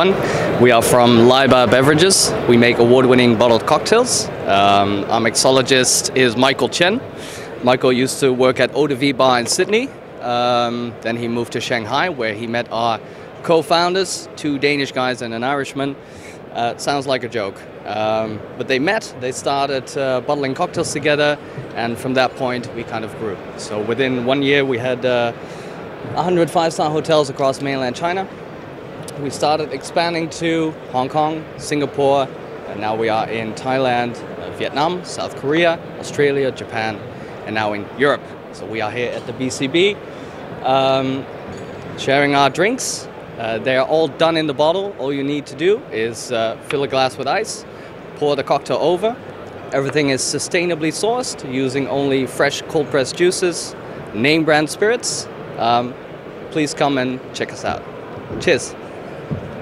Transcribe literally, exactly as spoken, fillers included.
everyone. We are from LAIBA Beverages. We make award-winning bottled cocktails. Um, our mixologist is Michael Chen. Michael used to work at Eau de Vie Bar in Sydney. Um, then he moved to Shanghai, where he met our co-founders, two Danish guys and an Irishman. Uh, sounds like a joke. Um, but they met, they started uh, bottling cocktails together, and from that point we kind of grew. So within one year we had uh, one hundred five-star hotels across mainland China. We started expanding to Hong Kong, Singapore, and now we are in Thailand, uh, Vietnam, South Korea, Australia, Japan, and now in Europe. So we are here at the B C B, um, sharing our drinks. Uh, they are all done in the bottle. All you need to do is uh, fill a glass with ice, pour the cocktail over. Everything is sustainably sourced, using only fresh cold-pressed juices, name brand spirits. Um, please come and check us out. Cheers.